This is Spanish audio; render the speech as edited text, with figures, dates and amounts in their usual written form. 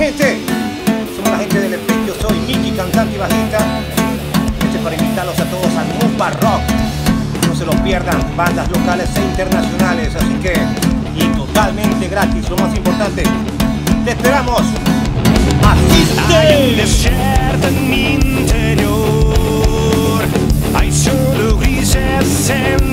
gente? Somos la gente del Split. Yo soy Miki, cantante y bajista. Este es para invitarlos a todos al Mufa Rock. No se lo pierdan, bandas locales e internacionales. Así que, y totalmente gratis, lo más importante. ¡Te esperamos! ¡Asiste! Hay un desierto en mi interior, hay solo grises en